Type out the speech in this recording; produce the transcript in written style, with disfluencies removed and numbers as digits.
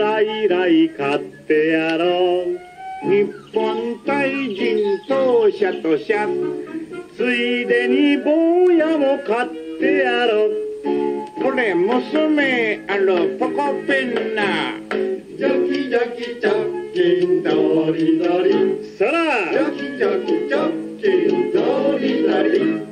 来来買ってやろう。日本対人当社と社、ついでに坊やも買ってやろう。これ娘ポコペンナ、ジョキジョキジョキンドリドリ、そらジョキジョキジョキンドリドリ。